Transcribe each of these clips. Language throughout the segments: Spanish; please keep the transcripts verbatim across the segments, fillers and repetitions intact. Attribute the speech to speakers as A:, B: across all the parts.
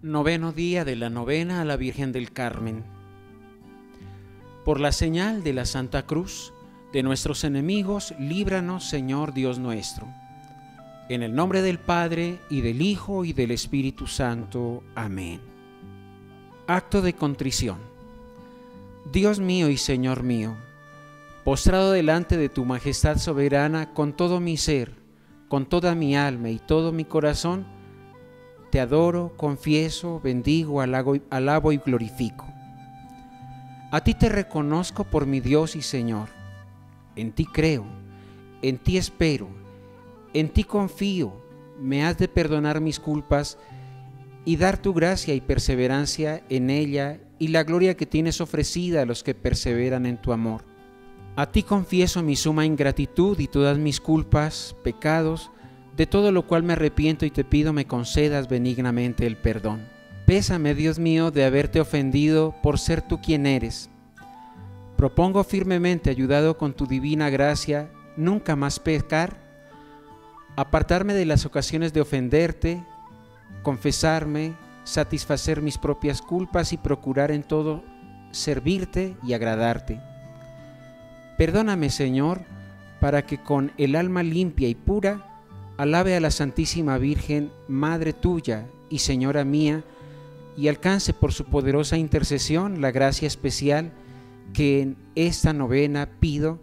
A: Noveno día de la novena a la Virgen del Carmen. Por la señal de la Santa Cruz de nuestros enemigos, líbranos, Señor Dios nuestro. En el nombre del Padre, y del Hijo, y del Espíritu Santo. Amén. Acto de contrición. Dios mío y Señor mío, postrado delante de tu majestad soberana, con todo mi ser, con toda mi alma y todo mi corazón, te adoro, confieso, bendigo, alabo, alabo y glorifico. A ti te reconozco por mi Dios y Señor. En ti creo, en ti espero, en ti confío. Me has de perdonar mis culpas y dar tu gracia y perseverancia en ella y la gloria que tienes ofrecida a los que perseveran en tu amor. A ti confieso mi suma ingratitud y todas mis culpas, pecados, de todo lo cual me arrepiento y te pido me concedas benignamente el perdón. Pésame, Dios mío, de haberte ofendido por ser tú quien eres. Propongo firmemente, ayudado con tu divina gracia, nunca más pecar, apartarme de las ocasiones de ofenderte, confesarme, satisfacer mis propias culpas y procurar en todo servirte y agradarte. Perdóname, Señor, para que con el alma limpia y pura alabe a la Santísima Virgen, Madre tuya y Señora mía, y alcance por su poderosa intercesión la gracia especial que en esta novena pido,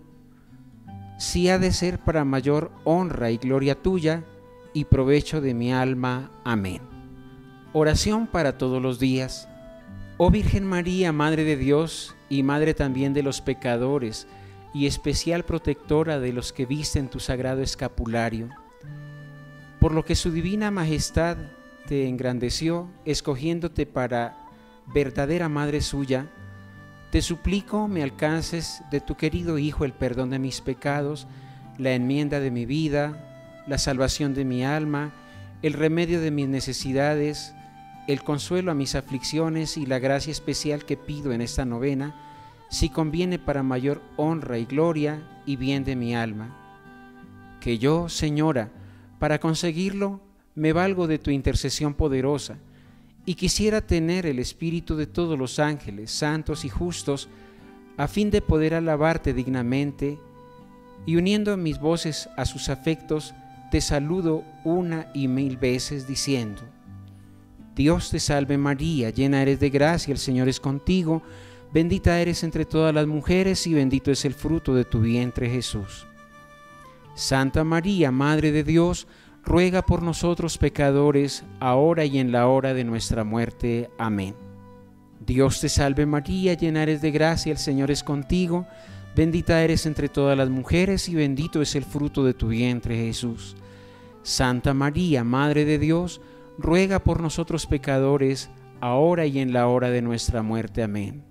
A: si ha de ser para mayor honra y gloria tuya y provecho de mi alma. Amén. Oración para todos los días. Oh Virgen María, Madre de Dios y Madre también de los pecadores, y especial protectora de los que visten tu sagrado escapulario, por lo que su divina majestad te engrandeció, escogiéndote para verdadera madre suya, te suplico me alcances de tu querido Hijo el perdón de mis pecados, la enmienda de mi vida, la salvación de mi alma, el remedio de mis necesidades, el consuelo a mis aflicciones y la gracia especial que pido en esta novena, si conviene para mayor honra y gloria y bien de mi alma. Que yo, Señora, para conseguirlo, me valgo de tu intercesión poderosa y quisiera tener el espíritu de todos los ángeles, santos y justos, a fin de poder alabarte dignamente, y uniendo mis voces a sus afectos, te saludo una y mil veces diciendo: Dios te salve María, llena eres de gracia, el Señor es contigo, bendita eres entre todas las mujeres y bendito es el fruto de tu vientre Jesús. Santa María, Madre de Dios, ruega por nosotros pecadores, ahora y en la hora de nuestra muerte. Amén. Dios te salve María, llena eres de gracia, el Señor es contigo, bendita eres entre todas las mujeres y bendito es el fruto de tu vientre Jesús. Santa María, Madre de Dios, ruega por nosotros pecadores, ahora y en la hora de nuestra muerte. Amén.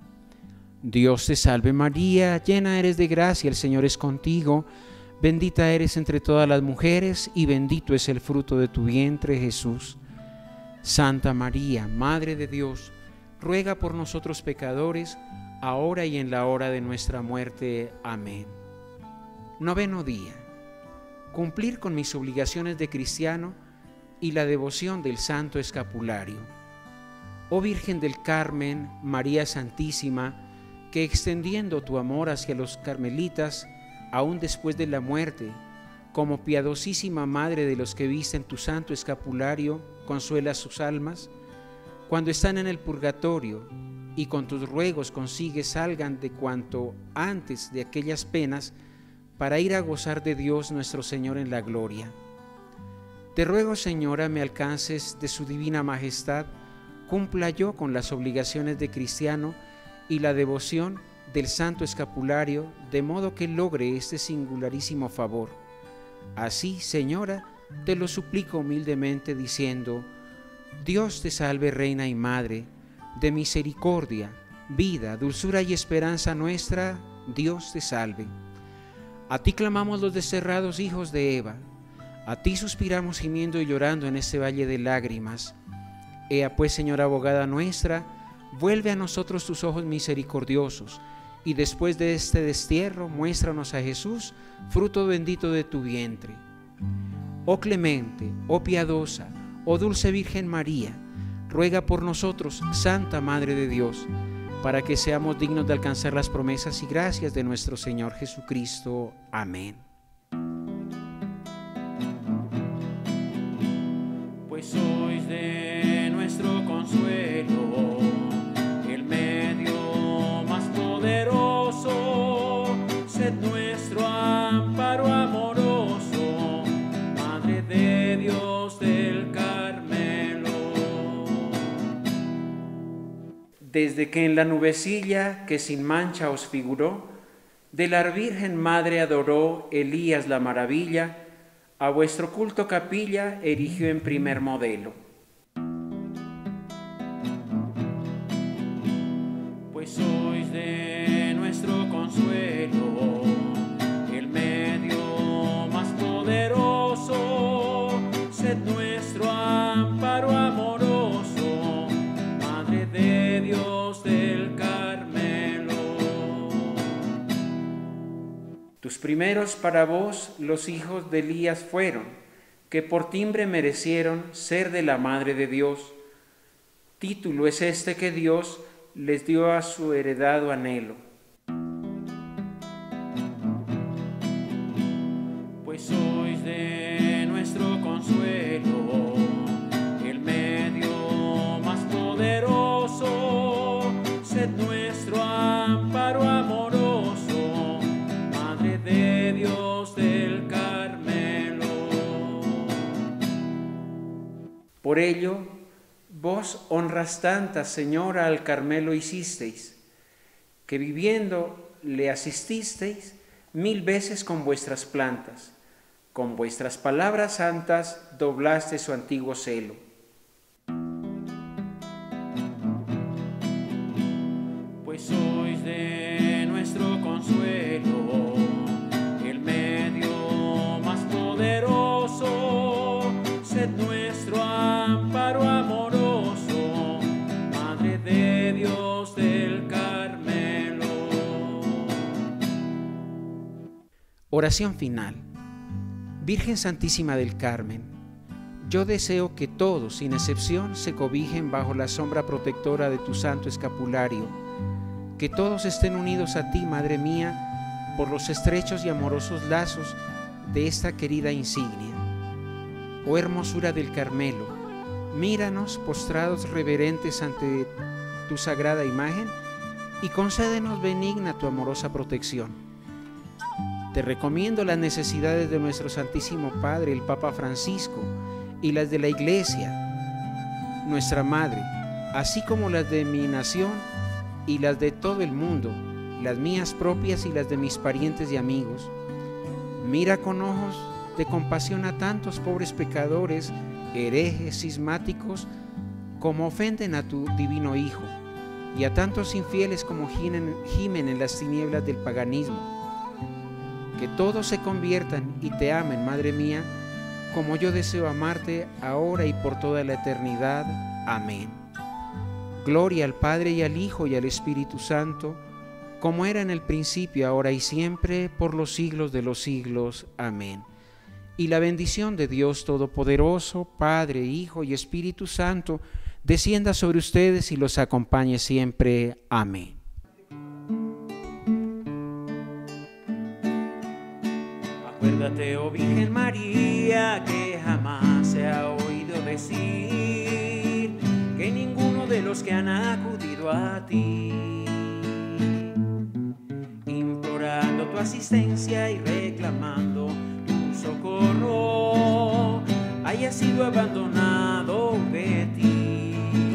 A: Dios te salve María, llena eres de gracia, el Señor es contigo, bendita eres entre todas las mujeres y bendito es el fruto de tu vientre Jesús. Santa María, Madre de Dios, ruega por nosotros pecadores, ahora y en la hora de nuestra muerte. Amén. Noveno día. Cumplir con mis obligaciones de cristiano y la devoción del Santo Escapulario. Oh Virgen del Carmen, María Santísima, que extendiendo tu amor hacia los carmelitas, aún después de la muerte, como piadosísima madre de los que visten tu santo escapulario, consuela sus almas, cuando están en el purgatorio, y con tus ruegos consigues salgan de cuanto antes de aquellas penas, para ir a gozar de Dios nuestro Señor en la gloria. Te ruego, Señora, me alcances de su divina majestad, cumpla yo con las obligaciones de cristiano y la devoción del santo escapulario, de modo que logre este singularísimo favor. Así, Señora, te lo suplico humildemente diciendo: Dios te salve, Reina y Madre, de misericordia, vida, dulzura y esperanza nuestra, Dios te salve. A ti clamamos los desterrados hijos de Eva, a ti suspiramos gimiendo y llorando en este valle de lágrimas. Ea pues, Señora abogada nuestra, vuelve a nosotros tus ojos misericordiosos, y después de este destierro muéstranos a Jesús, fruto bendito de tu vientre. Oh clemente, oh piadosa, oh dulce Virgen María, ruega por nosotros, Santa Madre de Dios, para que seamos dignos de alcanzar las promesas y gracias de nuestro Señor Jesucristo. Amén. Pues sois de nuestro consuelo, el medio más poderoso, sed nuestro amparo amoroso, Madre de Dios del Carmelo. Desde que en la nubecilla que sin mancha os figuró, de la Virgen Madre adoró Elías la maravilla, a vuestro culto capilla erigió en primer modelo. Pues sois de nuestro consuelo, el medio más poderoso, sed nuestro amparo amoroso, Madre de Dios del Carmelo. Tus primeros para vos los hijos de Elías fueron, que por timbre merecieron ser de la Madre de Dios. Título es este que Dios les dio a su heredado anhelo. Pues sois de nuestro consuelo, el medio más poderoso, sed nuestro amparo amoroso, Madre de Dios del Carmelo. Por ello, vos honras tantas, Señora, al Carmelo hicisteis, que viviendo le asististeis mil veces con vuestras plantas, con vuestras palabras santas doblaste su antiguo celo. Pues sois de nuestro consuelo, el medio más poderoso, sed nuestro amparo amoroso, Madre de Dios del Carmelo. Oración final. Virgen Santísima del Carmen, yo deseo que todos, sin excepción, se cobijen bajo la sombra protectora de tu santo escapulario, que todos estén unidos a ti, Madre mía, por los estrechos y amorosos lazos de esta querida insignia. Oh hermosura del Carmelo, míranos postrados reverentes ante tu sagrada imagen y concédenos benigna tu amorosa protección. Te recomiendo las necesidades de nuestro Santísimo Padre, el Papa Francisco, y las de la Iglesia, nuestra Madre, así como las de mi nación y las de todo el mundo, las mías propias y las de mis parientes y amigos. Mira con ojos de compasión a tantos pobres pecadores, herejes, cismáticos, como ofenden a tu divino Hijo, y a tantos infieles como gimen, gimen en las tinieblas del paganismo. Que todos se conviertan y te amen, Madre mía, como yo deseo amarte ahora y por toda la eternidad. Amén. Gloria al Padre y al Hijo y al Espíritu Santo, como era en el principio, ahora y siempre, por los siglos de los siglos. Amén. Y la bendición de Dios Todopoderoso, Padre, Hijo y Espíritu Santo, descienda sobre ustedes y los acompañe siempre. Amén. Acuérdate, oh Virgen María, que jamás se ha oído decir que ninguno de los que han acudido a ti, implorando tu asistencia y reclamando tu socorro, haya sido abandonado de ti.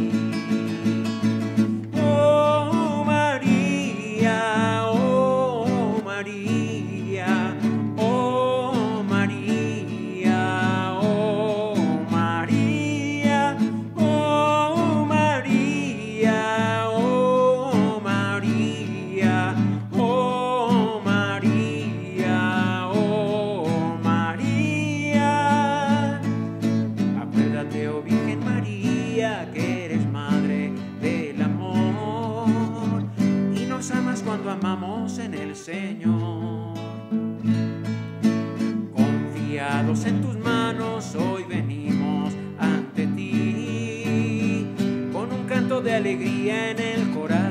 A: Oh María, oh María, oh María, oh María, oh María, oh María, oh María, oh María. Acuérdate alegría en el corazón.